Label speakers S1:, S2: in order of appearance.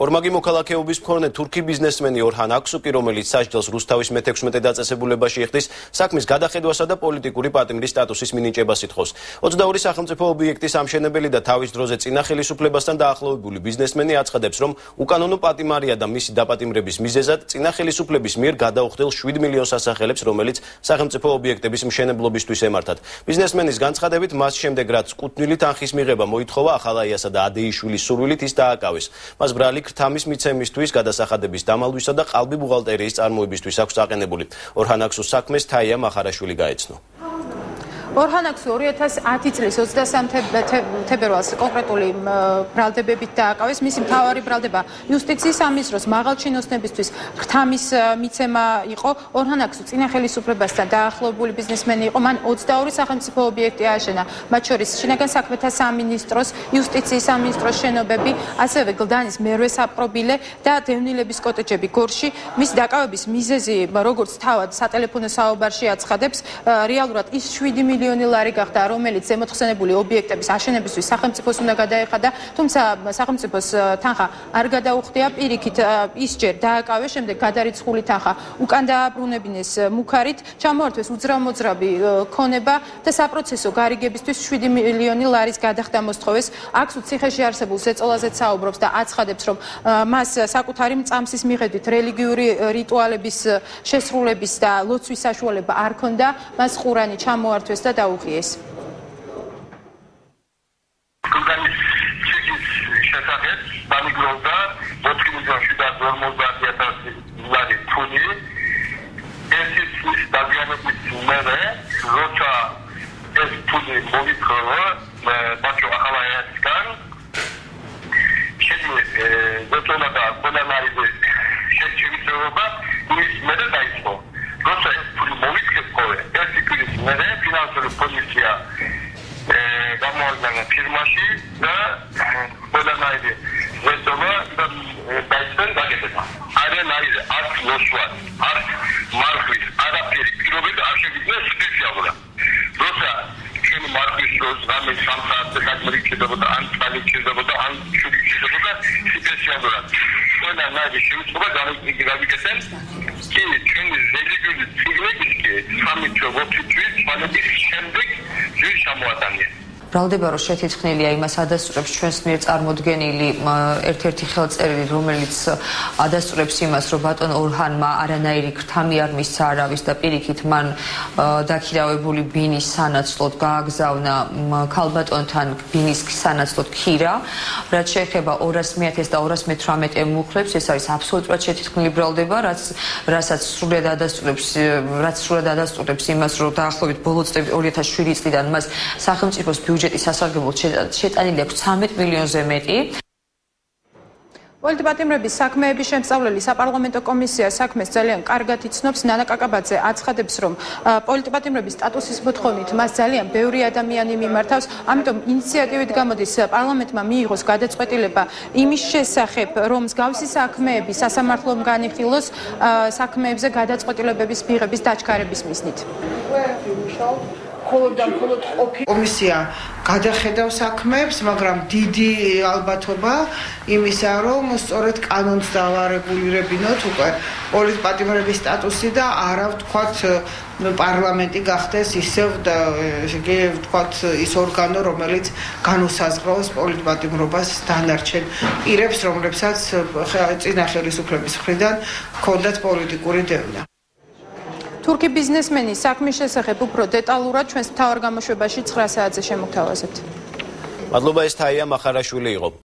S1: ორმაგი მოქალაქეობის მქონე თურქი ბიზნესმენი ორჰან აქსუკი, რომელიც საჯდელს რუსთავის მე-16 დაწესებულებაში იხდის, საქმის გადახედვასა და პოლიტიკური პატიმრის სტატუსის მინიჭებას ითხოვს. 22 სახელმწიფო ობიექტის ამშენებელი და თავის დროზე წინა ხელისუფლებასთან დაახლოვებული ბიზნესმენი აცხადებს, რომ უკანონო პატიმარია და მისი დაპატიმრების მიზეზად წინა ხელისუფლების მიერ გადაუხდელ 7 მილიონ სასახელებს, რომელიც სახელმწიფო ობიექტების მშენებლობისთვის ემართათ. ბიზნესმენის განცხადებით, მას შემდეგ რაც კუთვნილი თანხის მიღება მოითხოვა ახალაიასა და ადეიშვილის სურვილით ის დააკავეს. მას ბრალი ქრთამის მიცემისთვის, გადასახადების დამალვისა და ყალბი ბუღალტერიის წარმოებისთვის აქვს აყენებული. ორჰან აქსუს საქმეს თაია მახარაშვილი გაეცნო.
S2: ორჰან აქსუ 2010 წლის 23 თებერვალს კონკრეტული ბრალდებებით დააკავეს. მისი მთავარი ბრალდება იუსტიციის სამინისტროს მაღალჩინოსნებისთვის ქრთამის მიცემა იყო. ორჰან აქსუ წინა ხელისუფლებასთან დაახლოებული ბიზნესმენი იყო. მან 22 სახელმწიფო ობიექტი ააშენა, მათ შორის შინაგან საქმეთა სამინისტროს, იუსტიციის სამინისტროს შენობები, ასევე გლდანის მერვე საპყრობილე და დევნილების კოტეჯები გორში. მისი დაკავების მიზეზი, როგორც თავად სატელეფონო საუბარში აცხადებს, რეალურად ის 7 მილიონი ლარი გახდა, რომელიც ზემოთხსენებული ობიექტების აშენებისთვის სახელმწიფოს უნდა გადაეხადა, თუმცა სახელმწიფოს თანხა არ გადაუხდია. პირიქით ის ჯერ დააკავეს, შემდეგ გადარიცხული თანხა უკან დააბრუნებინეს მუქარით, ჩამოართვეს უძრავ-მოძრავი ქონება და საპროცესო გარიგებისთვის 7 მილიონი ლარის გადახდა მოსთხოვეს. აქსუ ციხეში არსებულ ზეწოლაზეც საუბრობს და აცხადებს, რომ მას საკუთარი მწამსის მიხედვით რელიგიური რიტუალების შესრულების და ლოცვის საშუალება არ ჰქონდა, მას ყურანი ჩამოართვეს და დაუღიეს.
S3: გლდანის ციხის შესახებ დამიგროვდა 4,750,000 ლარი ფული. ეს ის დაზიანების მერე, როცა ეს ფული მოვითხოვა ბაჩო ახალაიასთან, ზეწოლა და ყველანაირი შეჩემისება ის მერე დაიწყო. როცა ეს ფული მოვითხოვა, ეს იქნის მერე ფინანსური პოლიცია გამოაჩინა ფირმაში და ყველანაირი ზეწოლა და დაიწყო დაგებება. არანაირი არც ლოცვა, არც მარხვის არაფერი პირობები არ შეგიძლია სპეციალურად. როცა ჩვენ მარხვის დროს რამე სამსაათზე გადმრიჩებოდა, ან წყალი ჩერდებოდა, ან შუქი ჩერდებოდა, სპეციალურად ყველანაირი შემოწყობა გავიკეთეთ. კი ჩვენი რელიგიური ციგნების კი 3-4 თვის ფანების შემდეგ ჯერ ჩამოატანია.
S4: ბრალდება რომ შეთითხნილია იმას ადასტურებს ჩვენს მიერ წარმოდგენილი ერთ-ერთი ხელწერილი, რომელიც ადასტურებს იმას, რომ ბატონ ორჰანმა არანაირი ქრთამი არ მისცა არავის და პირიქით მან დაქირავებული ბინის სანაცვლოდ გააგზავნა ქალბატონთან ბინის სანაცვლოდ ქირა, რაც შეეხება 200.000 და 218 მუხლებს, ეს არის აბსოლუტურად შეთითხნილი ბრალდება, რასაც სრულად ადასტურებს იმას, რომ დაახლოებით ბოლო წლებში 2007 წლიდან მას სახელმწიფოს ბიუჯეტის სასარგებლოდ შეტანილი აქვს 13 მილიონზე მეტი.
S2: პოლიტპატიმრების საქმეების შემსწავლელი საპარლამენტო კომისია საქმეს ძალიან კარგად იცნობს. ნანა კაკაბაძე აცხადებს, რომ პოლიტპატიმრების სტატუსის მოთხოვნით მას ძალიან ბევრი ადამიანი მიმართავს, ამიტომ ინიციატივით გამოდის პარლამენტმა მიიღოს გადაწყვეტილება იმის შესახებ, რომ მსგავსი საქმეები სასამართლომ განიხილოს საქმეებზე გადაწყვეტილებების მიღების დაჩქარების მიზნით.
S5: კომისია გადახედავს საქმეებს, მაგრამ დიდი ალბათობა იმისა, რომ სწორედ კანონს დავარეგულირებინოთ უკვე პოლიტპატიმრების სტატუსი და არა ვთქვათ პარლამენტი გახდეს ისევ და ვთქვათ ის ორგანო, რომელიც განუსაზღვრავს პოლიტპატიმრობას დანარჩენ პირებს, რომლებსაც წინა ხელისუფლების მხრიდან ჰქონდათ პოლიტიკური დევნა.
S2: თურქი ბიზნესმენის საქმის შესახებ უფრო დეტალურად ჩვენს მთავარ გამოშვებაში 9 საათზე შემოგთავაზებთ.
S1: მადლობა, ეს თაია მახარაშვილი იყო.